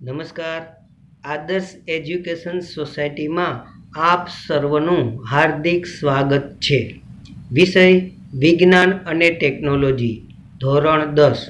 નમસ્કાર. આદર્શ એજ્યુકેશન સોસાયટીમાં આપ સર્વનું હાર્દિક સ્વાગત છે. વિષય વિજ્ઞાન અને ટેકનોલોજી, ધોરણ 10.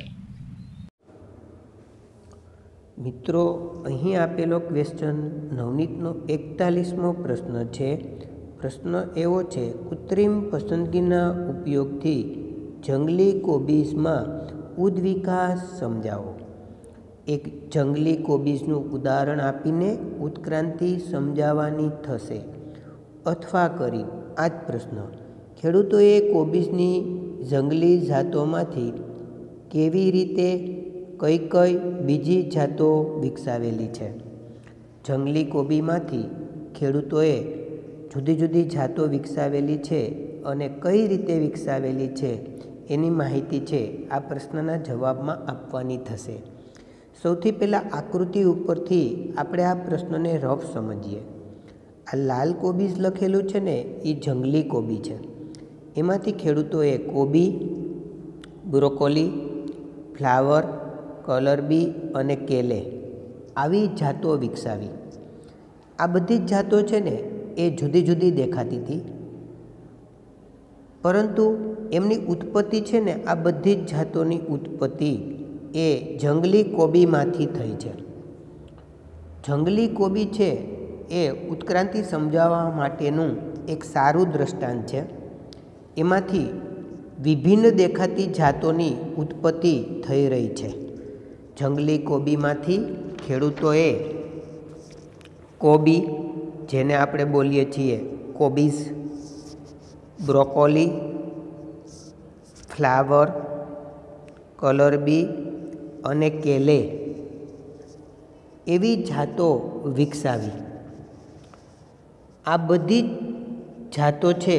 મિત્રો, અહીં આપેલો ક્વેશ્ચન નવનીતનો 41મો પ્રશ્ન છે. પ્રશ્ન એવો છે: કૃત્રિમ પસંદગીના ઉપયોગથી જંગલી કોબીજમાં ઉદ્વિકાસ સમજાવો. એક જંગલી કોબીજનું ઉદાહરણ આપીને ઉત્ક્રાંતિ સમજાવવાની થશે. અથવા કરી આ જ પ્રશ્ન: ખેડૂતોએ કોબીજની જંગલી જાતોમાંથી કેવી રીતે કઈ કઈ બીજી જાતો વિકસાવેલી છે. જંગલી કોબીમાંથી ખેડૂતોએ જુદી જુદી જાતો વિકસાવેલી છે અને કઈ રીતે વિકસાવેલી છે એની માહિતી છે આ પ્રશ્નના જવાબમાં આપવાની થશે. સૌથી પહેલાં આકૃતિ ઉપરથી આપણે આ પ્રશ્નને રફ સમજીએ. આ લાલ કોબીજ લખેલું છે ને એ જંગલી કોબી છે. એમાંથી ખેડૂતોએ કોબી, બ્રોકોલી, ફ્લાવર, કલરબી અને કેલે આવી જાતો વિકસાવી. આ બધી જ જાતો છે ને એ જુદી જુદી દેખાતી હતી, પરંતુ એમની ઉત્પત્તિ છે ને આ બધી જ જાતોની ઉત્પત્તિ એ જંગલી કોબીમાંથી થઈ છે. જંગલી કોબી છે એ ઉત્ક્રાંતિ સમજાવવા માટેનું એક સારું દ્રષ્ટાંત છે. એમાંથી વિભિન્ન દેખાતી જાતોની ઉત્પત્તિ થઈ રહી છે. જંગલી કોબીમાંથી ખેડૂતોએ કોબી, જેને આપણે બોલીએ છીએ કોબીજ, બ્રોકોલી, ફ્લાવર, કલરબી અને કેલે એવી જાતો વિકસાવી. આ બધી જાતો છે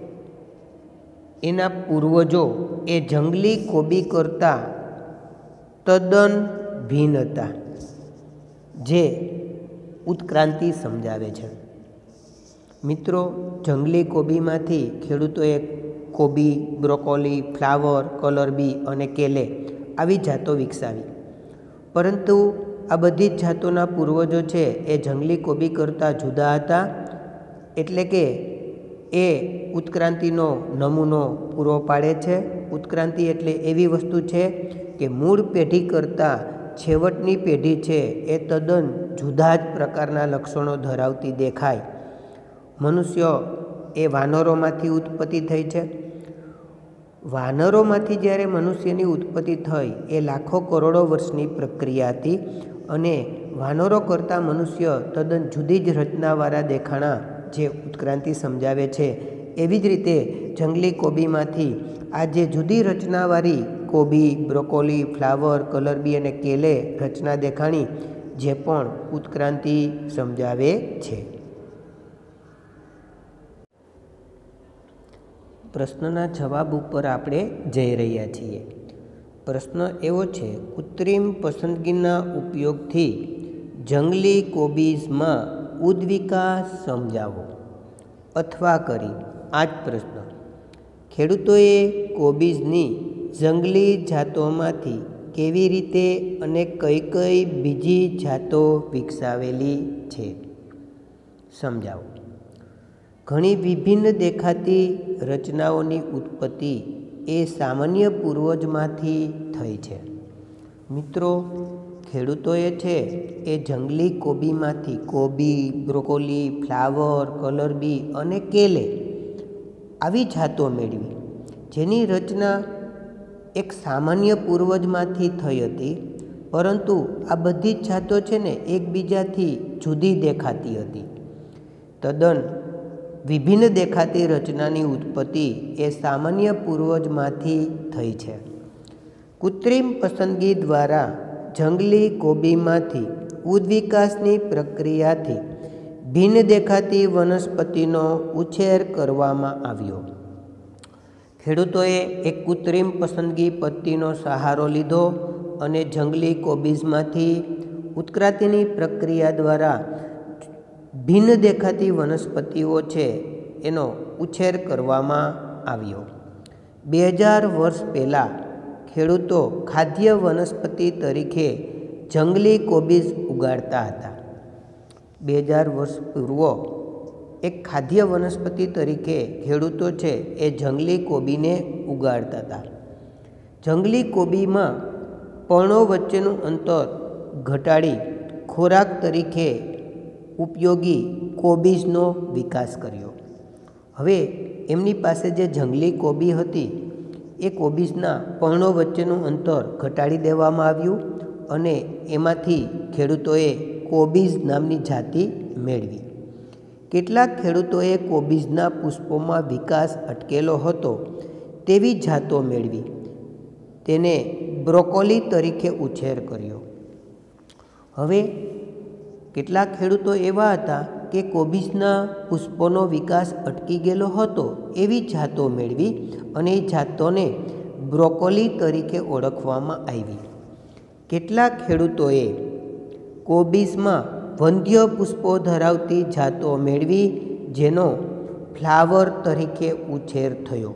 એના પૂર્વજો એ જંગલી કોબી કરતાં તદ્દન ભિન્ન હતા, જે ઉત્ક્રાંતિ સમજાવે છે. મિત્રો, જંગલી કોબીમાંથી ખેડૂતોએ કોબી, બ્રોકોલી, ફ્લાવર, કલરબી અને કેલે આવી જાતો વિકસાવી. પરંતુ આ બધી જ જાતોના પૂર્વજો છે એ જંગલી કોબી કરતાં જુદા હતા. એટલે કે એ ઉત્ક્રાંતિનો નમૂનો પૂરો પાડે છે. ઉત્ક્રાંતિ એટલે એવી વસ્તુ છે કે મૂળ પેઢી કરતાં છેવટની પેઢી છે એ તદ્દન જુદા જ પ્રકારના લક્ષણો ધરાવતી દેખાય. મનુષ્ય એ વાનરોમાંથી ઉત્પત્તિ થઈ છે. વાનરોમાંથી જ્યારે મનુષ્યની ઉત્પત્તિ થઈ એ લાખો કરોડો વર્ષની પ્રક્રિયા હતી અને વાનરો કરતાં મનુષ્ય તદ્દન જુદી જ રચનાવાળા દેખાણા, જે ઉત્ક્રાંતિ સમજાવે છે. એવી જ રીતે જંગલી કોબીમાંથી આ જે જુદી રચનાવાળી કોબી, બ્રોકોલી, ફ્લાવર, કલરબી અને કેલે રચના દેખાણી, જે પણ ઉત્ક્રાંતિ સમજાવે છે. પ્રશ્નના જવાબ ઉપર આપણે જઈ રહ્યા છીએ. પ્રશ્ન એવો છે: કૃત્રિમ પસંદગીના ઉપયોગથી જંગલી કોબીજમાં ઉદ્વિકાસ સમજાવો. અથવા કરી આ જ પ્રશ્ન: ખેડૂતોએ કોબીજની જંગલી જાતોમાંથી કેવી રીતે અને કઈ કઈ બીજી જાતો વિકસાવેલી છે, સમજાવો. ઘણી વિભિન્ન દેખાતી રચનાઓની ઉત્પત્તિ એ સામાન્ય પૂર્વજમાંથી થઈ છે. મિત્રો, ખેડૂતોએ છે એ જંગલી કોબીમાંથી કોબી, બ્રોકોલી, ફ્લાવર, કલરબી અને કેલે આવી જાતો મેળવી, જેની રચના એક સામાન્ય પૂર્વજમાંથી થઈ હતી. પરંતુ આ બધી જ જાતો છે ને એકબીજાથી જુદી દેખાતી હતી. તદ્દન વિભિન્ન દેખાતી રચનાની ઉત્પત્તિ એ સામાન્ય પૂર્વજમાંથી થઈ છે. કૃત્રિમ પસંદગી દ્વારા જંગલી કોબીમાંથી ઉદ્વિકાસની પ્રક્રિયાથી ભિન્ન દેખાતી વનસ્પતિનો ઉછેર કરવામાં આવ્યો. ખેડૂતોએ એક કૃત્રિમ પસંદગી પદ્ધતિનો સહારો લીધો અને જંગલી કોબીજમાંથી ઉત્ક્રાંતિની પ્રક્રિયા દ્વારા ભિન્ન દેખાતી વનસ્પતિઓ છે એનો ઉછેર કરવામાં આવ્યો. 2000 વર્ષ પહેલાં ખેડૂતો ખાદ્ય વનસ્પતિ તરીકે જંગલી કોબીજ ઉગાડતા હતા. 2000 વર્ષ પૂર્વ એક ખાદ્ય વનસ્પતિ તરીકે ખેડૂતો છે એ જંગલી કોબીને ઉગાડતા હતા. જંગલી કોબીમાં પર્ણો વચ્ચેનું અંતર ઘટાડી ખોરાક તરીકે ઉપયોગી કોબીજનો વિકાસ કર્યો. હવે એમની પાસે જે જંગલી કોબી હતી એ કોબીજના પર્ણો વચ્ચેનું અંતર ઘટાડી દેવામાં આવ્યું અને એમાંથી ખેડૂતોએ કોબીજ નામની જાતિ મેળવી. કેટલાક ખેડૂતોએ કોબીજના પુષ્પોમાં વિકાસ અટકેલો હતો તેવી જાતો મેળવી તેને બ્રોકોલી તરીકે ઉછેર કર્યો. હવે કેટલાક ખેડૂતો એવા હતા કે કોબીજના પુષ્પોનો વિકાસ અટકી ગયેલો હતો એવી જાતો મેળવી અને એ જાતોને બ્રોકોલી તરીકે ઓળખવામાં આવી. કેટલાક ખેડૂતોએ કોબીજમાં વંધ્ય પુષ્પો ધરાવતી જાતો મેળવી જેનો ફ્લાવર તરીકે ઉછેર થયો.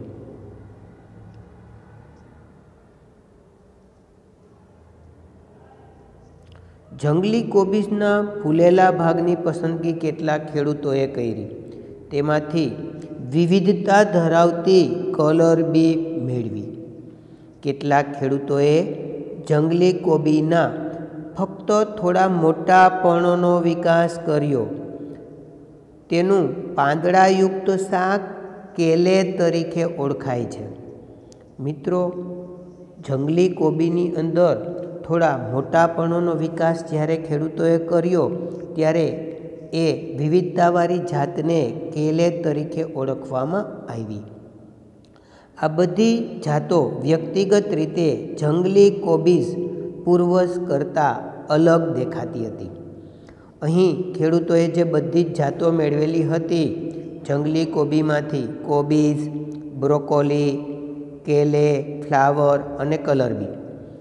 જંગલી કોબીજના ફૂલેલા ભાગની પસંદગી કેટલાક ખેડૂતોએ કરી. તેમાંથી વિવિધતા ધરાવતી કલર બી મેળવી. કેટલાક ખેડૂતોએ જંગલી કોબીના ફક્ત થોડા મોટા પર્ણોનો વિકાસ કર્યો. તેનું પાંદડાયુક્ત શાક કેલે તરીકે ઓળખાય છે. મિત્રો, જંગલી કોબીની અંદર થોડા મોટા પર્ણોનો વિકાસ જ્યારે ખેડૂતોએ કર્યો ત્યારે એ વિવિધતાવાળી જાતને કેલે તરીકે ઓળખવામાં આવી. આ બધી જાતો વ્યક્તિગત રીતે જંગલી કોબીજ પૂર્વજ કરતાં અલગ દેખાતી હતી. અહીં ખેડૂતોએ જે બધી જ જાતો મેળવેલી હતી જંગલી કોબીમાંથી કોબીજ, બ્રોકોલી, કેલે, ફ્લાવર અને કલરબી,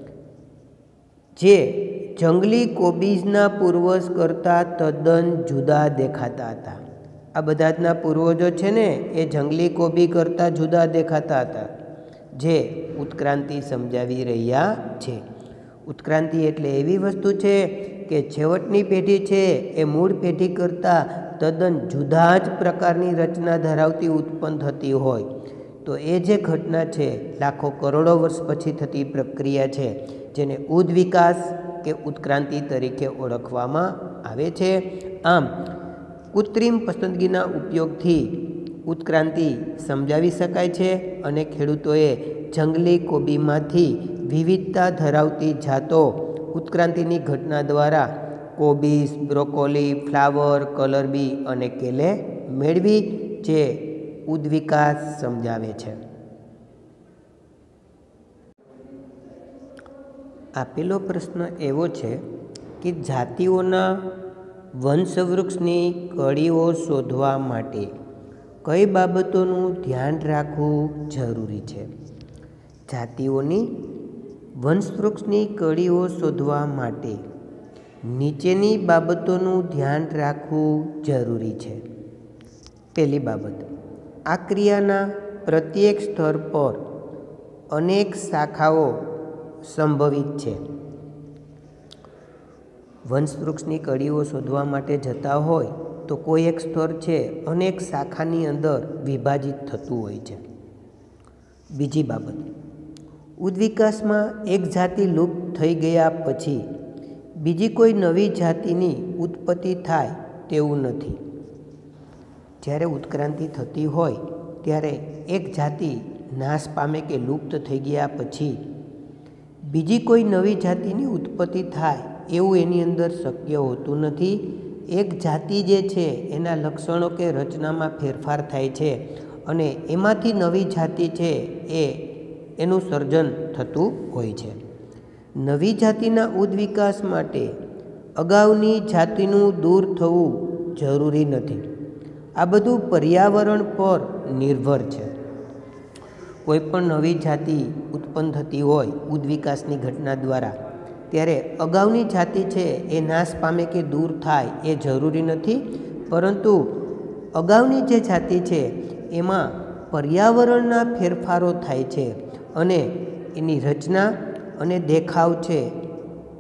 જે જંગલી કોબીજના પૂર્વજ કરતાં તદ્દન જુદા દેખાતા હતા. આ બધાના પૂર્વજો છે ને એ જંગલી કોબી કરતાં જુદા દેખાતા હતા, જે ઉત્ક્રાંતિ સમજાવી રહ્યા છે. ઉત્ક્રાંતિ એટલે એવી વસ્તુ છે કે છેવટની પેઢી છે એ મૂળ પેઢી કરતાં તદ્દન જુદા જ પ્રકારની રચના ધરાવતી ઉત્પન્ન થતી હોય તો એ જે ઘટના છે લાખો કરોડો વર્ષ પછી થતી પ્રક્રિયા છે જેને ઉદ્વિકાસ કે ઉત્ક્રાંતિ તરીકે ઓળખવામાં આવે છે. આમ કૃત્રિમ પસંદગીના ઉપયોગથી ઉત્ક્રાંતિ સમજાવી શકાય છે અને ખેડૂતોએ જંગલી કોબીમાંથી વિવિધતા ધરાવતી જાતો ઉત્ક્રાંતિની ઘટના દ્વારા કોબીજ, બ્રોકોલી, ફ્લાવર, કલરબી અને કેલે મેળવી, જે ઉદ્વિકાસ સમજાવે છે. આપેલો પ્રશ્ન એવો છે કે જાતિઓના વંશવૃક્ષની કળીઓ શોધવા માટે કઈ બાબતોનું ધ્યાન રાખવું જરૂરી છે? જાતિઓની વંશવૃક્ષની કળીઓ શોધવા માટે નીચેની બાબતોનું ધ્યાન રાખવું જરૂરી છે. પહેલી બાબત, આ ક્રિયાના પ્રત્યેક સ્તર પર અનેક શાખાઓ સંભવિત છે. વંશવૃક્ષની કળીઓ શોધવા માટે જતા હોય તો કોઈ એક સ્તર છે અનેક શાખાની અંદર વિભાજિત થતું હોય છે. બીજી બાબત, ઉદ્વિકાસમાં એક જાતિ લુપ્ત થઈ ગયા પછી બીજી કોઈ નવી જાતિની ઉત્પત્તિ થાય તેવું નથી. જ્યારે ઉત્ક્રાંતિ થતી હોય ત્યારે એક જાતિ નાશ પામે કે લુપ્ત થઈ ગયા પછી બીજી કોઈ નવી જાતિની ઉત્પત્તિ થાય એવું એની અંદર શક્ય હોતું નથી. એક જાતિ જે છે એના લક્ષણો કે રચનામાં ફેરફાર થાય છે અને એમાંથી નવી જાતિ છે એનું સર્જન થતું હોય છે. નવી જાતિના ઉદ્વિકાસ માટે અગાઉની જાતિનું દૂર થવું જરૂરી નથી. આ બધું પર્યાવરણ પર નિર્ભર છે. કોઈ પણ નવી જાતિ ઉત્પન્ન થતી હોય ઉદ્વિકાસની ઘટના દ્વારા ત્યારે અગાઉની જાતિ છે એ નાશ પામે કે દૂર થાય એ જરૂરી નથી, પરંતુ અગાઉની જે જાતિ છે એમાં પર્યાવરણના ફેરફારો થાય છે અને એની રચના અને દેખાવ છે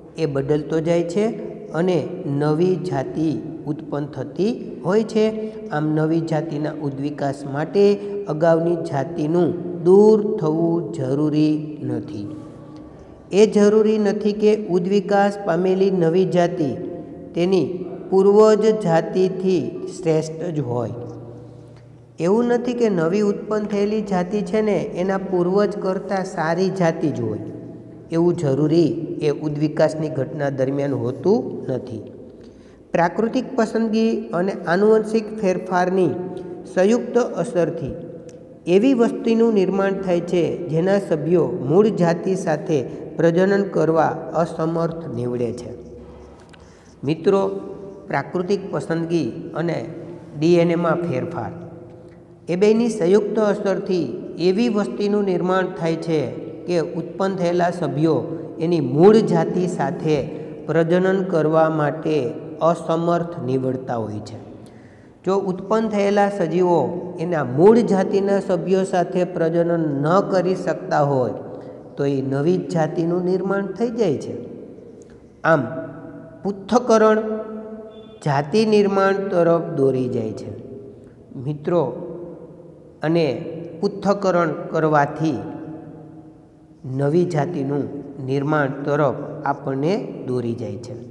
એ બદલતો જાય છે અને નવી જાતિ ઉત્પન્ન થતી હોય છે. આમ નવી જાતિના ઉદ્વિકાસ માટે અગાઉની જાતિનું દૂર થવું જરૂરી નથી. એ જરૂરી નથી કે ઉદ્વિકાસ પામેલી નવી જાતિ તેની પૂર્વજ જાતિથી શ્રેષ્ઠ જ હોય. એવું નથી કે નવી ઉત્પન્ન થયેલી જાતિ છે ને એના પૂર્વજ કરતાં સારી જાતિ જ હોય. એવું જરૂરી એ ઉદ્વિકાસની ઘટના દરમિયાન હોતું નથી. પ્રાકૃતિક પસંદગી અને આનુવંશિક ફેરફારની સંયુક્ત અસરથી એવી વસ્તીનું નિર્માણ થાય છે જેના સભ્યો મૂળ જાતિ સાથે પ્રજનન કરવા અસમર્થ નીવડે છે. મિત્રો, પ્રાકૃતિક પસંદગી અને ડીએનએમાં ફેરફાર એ બેની સંયુક્ત અસરથી એવી વસ્તીનું નિર્માણ થાય છે કે ઉત્પન્ન થયેલા સભ્યો એની મૂળ જાતિ સાથે પ્રજનન કરવા માટે અસમર્થ નીવડતા હોય છે. જો ઉત્પન્ન થયેલા સજીવો એના મૂળ જાતિના સભ્યો સાથે પ્રજનન ન કરી શકતા હોય તો એ નવી જાતિનું નિર્માણ થઈ જાય છે. આમ પૃથ્થકરણ જાતિ નિર્માણ તરફ દોરી જાય છે. મિત્રો, અને પૃથ્થકરણ કરવાથી નવી જાતિનું નિર્માણ તરફ આપણને દોરી જાય છે.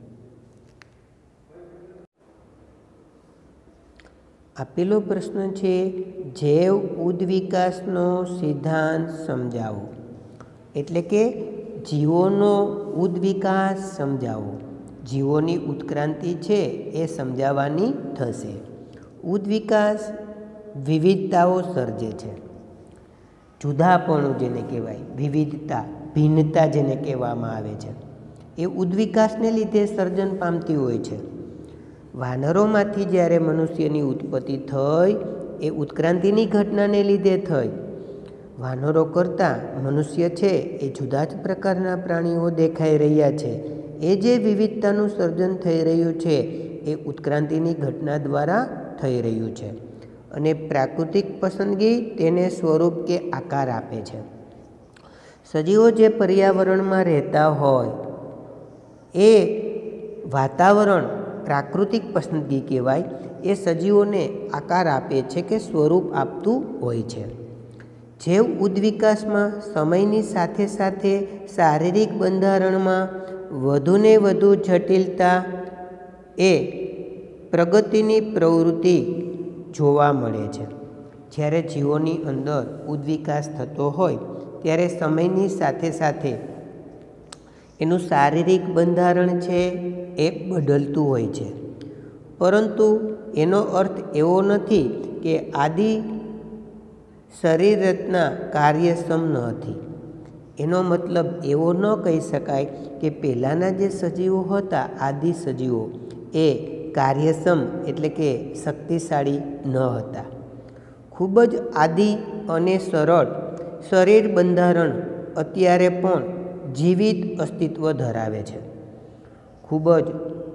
આપેલો પ્રશ્ન છે, જૈવ ઉદ્વિકાસનો સિદ્ધાંત સમજાવો. એટલે કે જીવોનો ઉદ્વિકાસ સમજાવો. જીવોની ઉત્ક્રાંતિ છે એ સમજાવવાની થશે. ઉદ્વિકાસ વિવિધતાઓ સર્જે છે. જુદાપણું જેને કહેવાય, વિવિધતા, ભિન્નતા જેને કહેવામાં આવે છે, એ ઉદ્વિકાસને લીધે સર્જન પામતી હોય છે. વાનરોમાંથી જ્યારે મનુષ્યની ઉત્પત્તિ થઈ એ ઉત્ક્રાંતિની ઘટનાને લીધે થઈ. વાનરો કરતાં મનુષ્ય છે એ જુદા જ પ્રકારના પ્રાણીઓ દેખાઈ રહ્યા છે. એ જે વિવિધતાનું સર્જન થઈ રહ્યું છે એ ઉત્ક્રાંતિની ઘટના દ્વારા થઈ રહ્યું છે. અને પ્રાકૃતિક પસંદગી તેને સ્વરૂપ કે આકાર આપે છે. સજીવો જે પર્યાવરણમાં રહેતા હોય એ વાતાવરણ પ્રાકૃતિક પસંદગી કહેવાય. એ સજીવોને આકાર આપે છે કે સ્વરૂપ આપતું હોય છે. જૈવ ઉદ્વિકાસમાં સમયની સાથે સાથે શારીરિક બંધારણમાં વધુને વધુ જટિલતા એ પ્રગતિની પ્રવૃત્તિ જોવા મળે છે. જ્યારે જીવોની અંદર ઉદ્વિકાસ થતો હોય ત્યારે સમયની સાથે સાથે એનું શારીરિક બંધારણ છે એ બદલતું હોય છે. પરંતુ એનો અર્થ એવો નથી કે આદિ શરીર રચના કાર્યક્ષમ ન હતી. એનો મતલબ એવો ન કહી શકાય કે પહેલાંના જે સજીવો હતા, આદિ સજીવો, એ કાર્યક્ષમ એટલે કે શક્તિશાળી ન હતા. ખૂબ જ આદિ અને સરળ શરીર બંધારણ અત્યારે પણ જીવિત અસ્તિત્વ ધરાવે છે. ખૂબ જ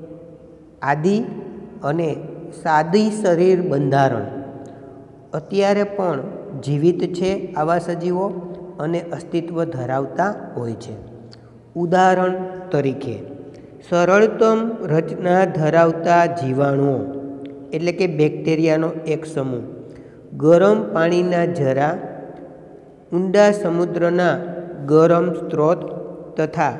આદિ અને સાદી શરીર બંધારણ અત્યારે પણ જીવિત છે આવા સજીવો અને અસ્તિત્વ ધરાવતા હોય છે. ઉદાહરણ તરીકે સરળતમ રચના ધરાવતા જીવાણુઓ એટલે કે બેક્ટેરિયાનો એક સમૂહ ગરમ પાણીના ઝરા, ઊંડા સમુદ્રના ગરમ સ્ત્રોત તથા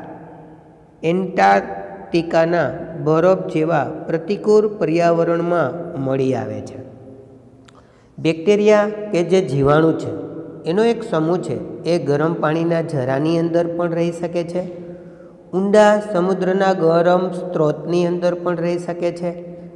એન્ટાર્કટિકાના બરફ જેવા પ્રતિકૂળ પર્યાવરણમાં મળી આવે છે. બેક્ટેરિયા કે જે જીવાણુ છે એનો એક સમૂહ છે એ ગરમ પાણીના ઝરાની અંદર પણ રહી શકે છે, ઊંડા સમુદ્રના ગરમ સ્ત્રોતની અંદર પણ રહી શકે છે,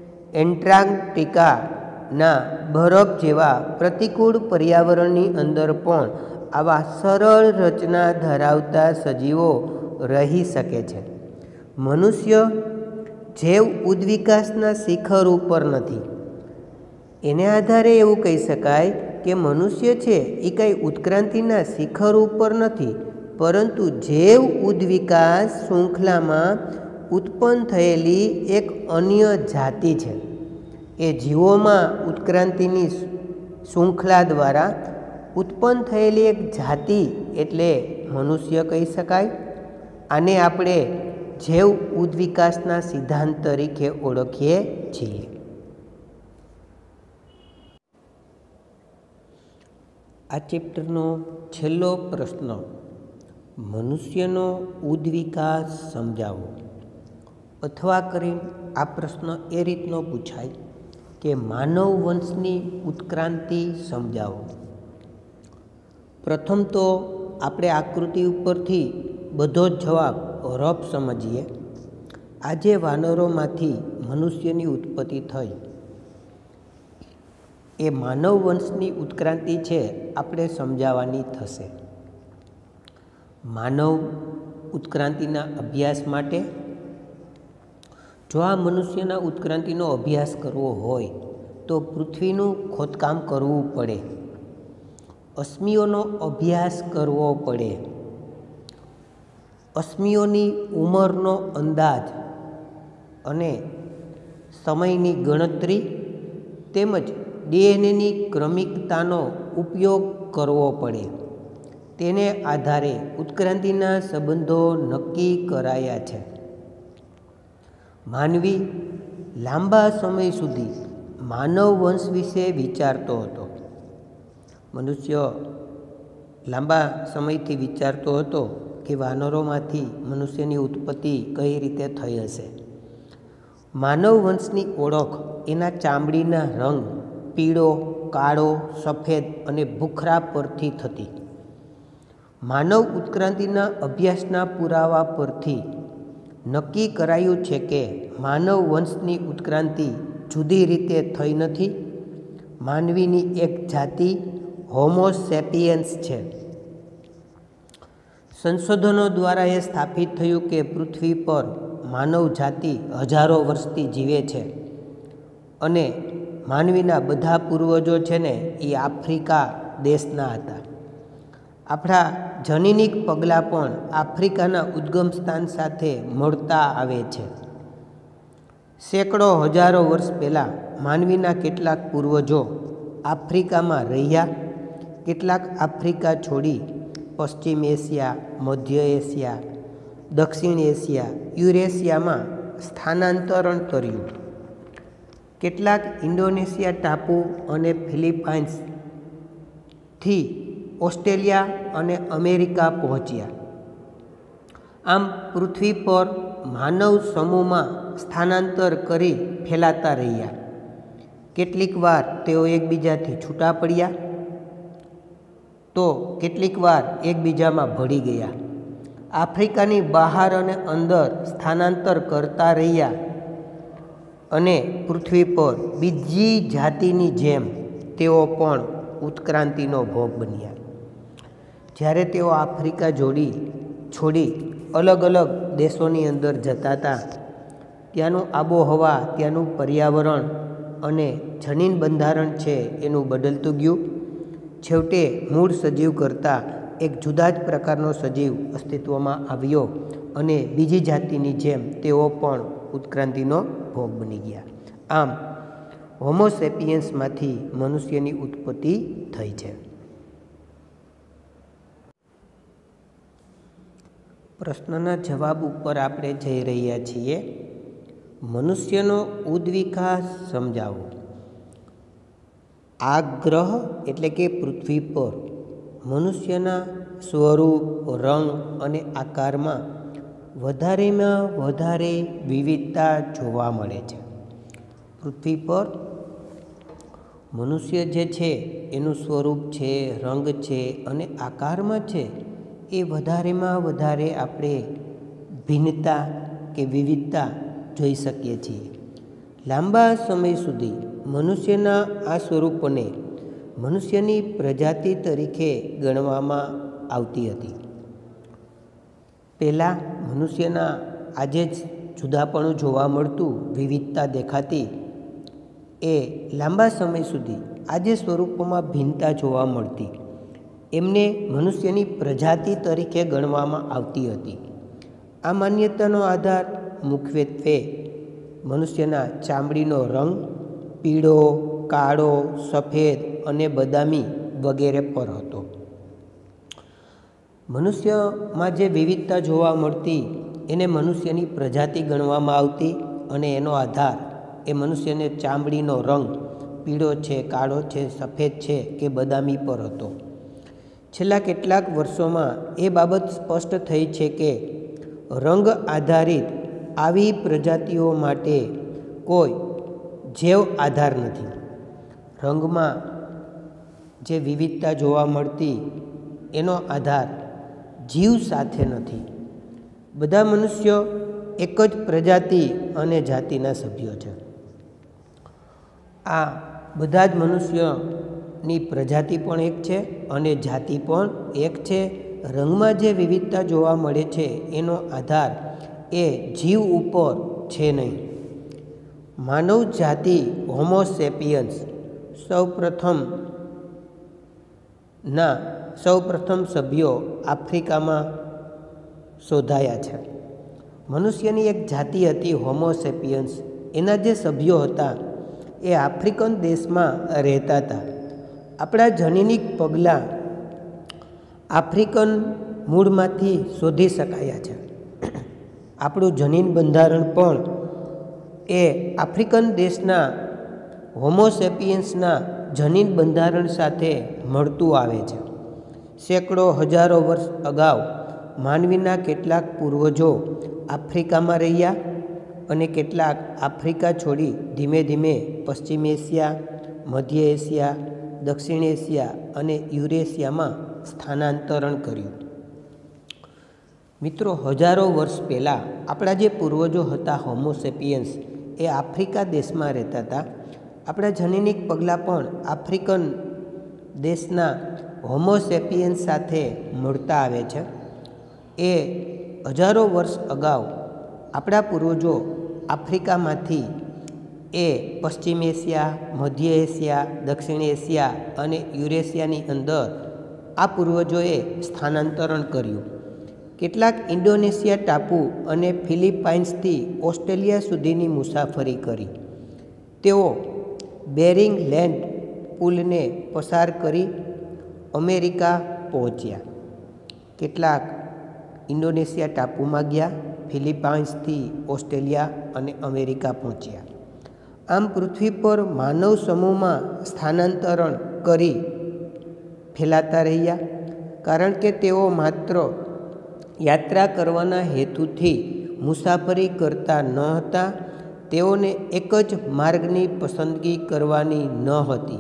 એન્ટાર્કટિકાના બરફ જેવા પ્રતિકૂળ પર્યાવરણની અંદર પણ આવા સરળ રચના ધરાવતા સજીવો રહી શકે છે. મનુષ્ય જૈવ ઉદ્વિકાસના શિખર ઉપર નથી. એને આધારે એવું કહી શકાય કે મનુષ્ય છે એ કંઈ ઉત્ક્રાંતિના શિખર ઉપર નથી, પરંતુ જૈવ ઉદ્વિકાસ શૃંખલામાં ઉત્પન્ન થયેલી એક અન્ય જાતિ છે. એ જીવોમાં ઉત્ક્રાંતિની શૃંખલા દ્વારા ઉત્પન્ન થયેલી એક જાતિ એટલે મનુષ્ય કહી શકાય. આને આપણે જૈવ ઉદ્વિકાસના સિદ્ધાંત તરીકે ઓળખીએ છીએ. આ ચેપ્ટરનો છેલ્લો પ્રશ્ન, મનુષ્યનો ઉદ્વિકાસ સમજાવો. અથવા કરીને આ પ્રશ્ન એ રીતનો પૂછાય કે માનવ વંશની ઉત્ક્રાંતિ સમજાવો. પ્રથમ તો આપણે આકૃતિ ઉપરથી બધો જ જવાબ રફ સમજીએ. આજે વાનરોમાંથી મનુષ્યની ઉત્પત્તિ થઈ, એ માનવ વંશની ઉત્ક્રાંતિ છે આપણે સમજાવવાની થશે. માનવ ઉત્ક્રાંતિના અભ્યાસ માટે જો આ મનુષ્યના ઉત્ક્રાંતિનો અભ્યાસ કરવો હોય તો પૃથ્વીનું ખોદકામ કરવું પડે, અશ્મિઓનો અભ્યાસ કરવો પડે, અશ્મિઓની ઉંમરનો અંદાજ અને સમયની ગણતરી તેમજ ડીએનએની ક્રમિકતાનો ઉપયોગ કરવો પડે. તેને આધારે ઉત્ક્રાંતિના સંબંધો નક્કી કરાયા છે. માનવી લાંબા સમય સુધી માનવ વંશ વિશે વિચારતો હતો. મનુષ્ય લાંબા સમયથી વિચારતો હતો કે વાનરોમાંથી મનુષ્યની ઉત્પત્તિ કઈ રીતે થઈ હશે. માનવ વંશની ઓળખ એના ચામડીના રંગ પીળો, કાળો, સફેદ અને ભૂખરા પરથી થતી. માનવ ઉત્ક્રાંતિના અભ્યાસના પુરાવા પરથી નક્કી કરાયું છે કે માનવ વંશની ઉત્ક્રાંતિ જુદી રીતે થઈ નથી. માનવીની એક જાતિ હોમો સેપિયન્સ છે. સંશોધનો દ્વારા એ સ્થાપિત થયું કે પૃથ્વી પર માનવ જાતિ હજારો વર્ષથી જીવે છે અને માનવીના બધા પૂર્વજો છે ને એ આફ્રિકા દેશના હતા. આપણા જનીનિક પગલાં પણ આફ્રિકાના ઉદ્ગમ સ્થાન સાથે મળતા આવે છે. સેંકડો હજારો વર્ષ પહેલાં માનવીના કેટલાક પૂર્વજો આફ્રિકામાં રહ્યા. કેટલાક આફ્રિકા છોડી પશ્ચિમ એશિયા, મધ્ય એશિયા, દક્ષિણ એશિયા, યુરેશિયામાં સ્થાનાંતરણ કર્યું. કેટલાક ઇન્ડોનેશિયા ટાપુ અને ફિલિપાઇન્સથી ઓસ્ટ્રેલિયા અને અમેરિકા પહોંચ્યા. આમ પૃથ્વી પર માનવ સમૂહમાં સ્થાનાંતર કરી ફેલાતા રહ્યા. કેટલીક વાર તેઓ એકબીજાથી છૂટા પડ્યા તો કેટલીક વાર એકબીજામાં ભળી ગયા. આફ્રિકાની બહાર અને અંદર સ્થાનાંતર કરતા રહ્યા અને પૃથ્વી પર બીજી જાતિની જેમ તેઓ પણ ઉત્ક્રાંતિનો ભોગ બન્યા. જ્યારે તેઓ આફ્રિકા છોડી અલગ અલગ દેશોની અંદર જતા હતા, ત્યાંનું આબોહવા, ત્યાંનું પર્યાવરણ અને જનીન બંધારણ છે એનું બદલતું ગયું. છેવટે મૂળ સજીવ કરતાં એક જુદા જ પ્રકારનો સજીવ અસ્તિત્વમાં આવ્યો અને બીજી જાતિની જેમ તેઓ પણ ઉત્ક્રાંતિનો ભોગ બની ગયા. આમ હોમો સેપિયન્સમાંથી મનુષ્યની ઉત્પત્તિ થઈ છે. પ્રશ્નના જવાબ ઉપર આપણે જઈ રહ્યા છીએ. મનુષ્યનો ઉદ્વિકાસ સમજાવો. આ ગ્રહ એટલે કે પૃથ્વી પર મનુષ્યના સ્વરૂપ, રંગ અને આકારમાં વધારેમાં વધારે વિવિધતા જોવા મળે છે. પૃથ્વી પર મનુષ્ય જે છે એનું સ્વરૂપ છે, રંગ છે અને આકારમાં છે એ વધારેમાં વધારે આપણે ભિન્નતા કે વિવિધતા જોઈ શકીએ છીએ. લાંબા સમય સુધી મનુષ્યના આ સ્વરૂપને મનુષ્યની પ્રજાતિ તરીકે ગણવામાં આવતી હતી. પહેલાં મનુષ્યના આજે જ જુદાપણું જોવા મળતું, વિવિધતા દેખાતી, એ લાંબા સમય સુધી આજે સ્વરૂપોમાં ભિન્નતા જોવા મળતી. એમને મનુષ્યની પ્રજાતિ તરીકે ગણવામાં આવતી હતી. આ માન્યતાનો આધાર મુખ્યત્વે મનુષ્યના ચામડીનો રંગ પીળો, કાળો, સફેદ અને બદામી વગેરે પર હતો. મનુષ્યમાં જે વિવિધતા જોવા મળતી એને મનુષ્યની પ્રજાતિ ગણવામાં આવતી અને એનો આધાર એ મનુષ્યને ચામડીનો રંગ પીળો છે, કાળો છે, સફેદ છે કે બદામી પર હતો. છેલ્લા કેટલાક વર્ષોમાં એ બાબત સ્પષ્ટ થઈ છે કે રંગ આધારિત આવી પ્રજાતિઓ માટે કોઈ જૈવ આધાર નથી. રંગમાં જે વિવિધતા જોવા મળતી એનો આધાર જીવ સાથે નથી. બધા મનુષ્યો એક જ પ્રજાતિ અને જાતિના સભ્યો છે. આ બધા જ મનુષ્યોની પ્રજાતિ પણ એક છે અને જાતિ પણ એક છે. રંગમાં જે વિવિધતા જોવા મળે છે એનો આધાર એ જીવ ઉપર છે નહીં. માનવ જાતિ હોમોસેપિયન્સ સૌપ્રથમ સભ્યો આફ્રિકામાં શોધાયા છે. મનુષ્યની એક જાતિ હતી હોમોસેપિયન્સ. એના જે સભ્યો હતા એ આફ્રિકન દેશમાં રહેતા હતા. આપણા જનીનિક પગલાં આફ્રિકન મૂળમાંથી શોધી શકાયા છે. આપણું જનીન બંધારણ પણ એ આફ્રિકન દેશના હોમોસેપિયન્સના જનીન બંધારણ સાથે મળતું આવે છે. સેંકડો હજારો વર્ષ અગાઉ માનવીના કેટલાક પૂર્વજો આફ્રિકામાં રહ્યા અને કેટલાક આફ્રિકા છોડી ધીમે ધીમે પશ્ચિમ એશિયા, મધ્ય એશિયા, દક્ષિણ એશિયા અને યુરેશિયામાં સ્થાનાંતરણ કર્યું. મિત્રો, હજારો વર્ષ પહેલાં આપણા જે પૂર્વજો હતા હોમોસેપિયન્સ એ આફ્રિકા દેશમાં રહેતા હતા. આપણા જનીનિક પગલાં પણ આફ્રિકન દેશના હોમોસેપિયન્સ સાથે મળતા આવે છે. એ હજારો વર્ષ અગાઉ આપણા પૂર્વજો આફ્રિકામાંથી એ પશ્ચિમ એશિયા, મધ્ય એશિયા, દક્ષિણ એશિયા અને યુરેશિયાની અંદર આ પૂર્વજોએ સ્થાનાંતરણ કર્યું. કેટલાક ઇન્ડોનેશિયા ટાપુ અને ફિલિપાઇન્સથી ઓસ્ટ્રેલિયા સુધીની મુસાફરી કરી. તેઓ બેરિંગ લેન્ડ પુલને પસાર કરી અમેરિકા પહોંચ્યા. કેટલાક ઇન્ડોનેશિયા ટાપુમાં ગયા, ફિલિપાઇન્સથી ઓસ્ટ્રેલિયા અને અમેરિકા પહોંચ્યા. આમ પૃથ્વી પર માનવ સમૂહમાં સ્થાનાંતરણ કરી ફેલાતા રહ્યા. કારણ કે તેઓ માત્ર યાત્રા કરવાના હેતુથી મુસાફરી કરતા ન હતા. તેઓને એક જ માર્ગની પસંદગી કરવાની ન હતી.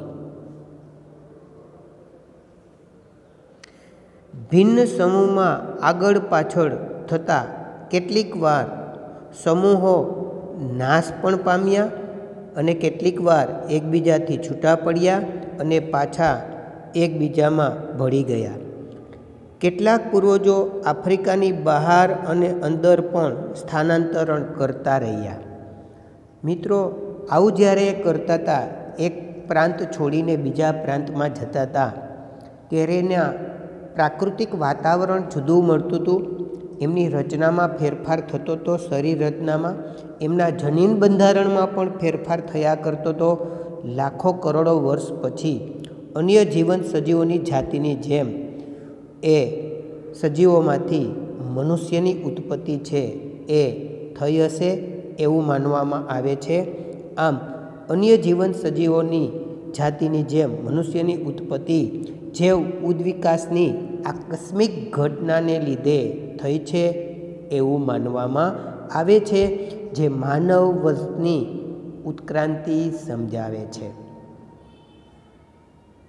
ભિન્ન સમૂહમાં આગળ પાછળ થતાં કેટલીક વાર સમૂહો નાશ પણ પામ્યા અને કેટલીક વાર એકબીજાથી છૂટા પડ્યા અને પાછા એકબીજામાં ભળી ગયા. કેટલાક પૂર્વજો આફ્રિકાની બહાર અને અંદર પણ સ્થાનાંતરણ કરતા રહ્યા. મિત્રો, આવું જ્યારે કરતા હતા, એક પ્રાંત છોડીને બીજા પ્રાંતમાં જતા હતા ત્યારે એના પ્રાકૃતિક વાતાવરણ જુદું મળતું હતું. એમની રચનામાં ફેરફાર થતો હતો, શરીર રચનામાં, એમના જનીન બંધારણમાં પણ ફેરફાર થયા કરતો હતો. લાખો કરોડો વર્ષ પછી અન્ય જીવંત સજીવોની જાતિની જેમ એ સજીવોમાંથી મનુષ્યની ઉત્પત્તિ છે એ થઈ હશે એવું માનવામાં આવે છે. આમ અન્ય જીવંત સજીવોની જાતિની જેમ મનુષ્યની ઉત્પત્તિ જૈવ ઉદ્વિકાસની આકસ્મિક ઘટનાને લીધે થઈ છે એવું માનવામાં આવે છે, જે માનવ વંશની ઉત્ક્રાંતિ સમજાવે છે.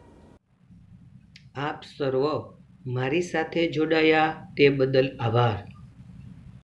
આપ સર્વ મારી સાથે જોડાયા તે બદલ આભાર.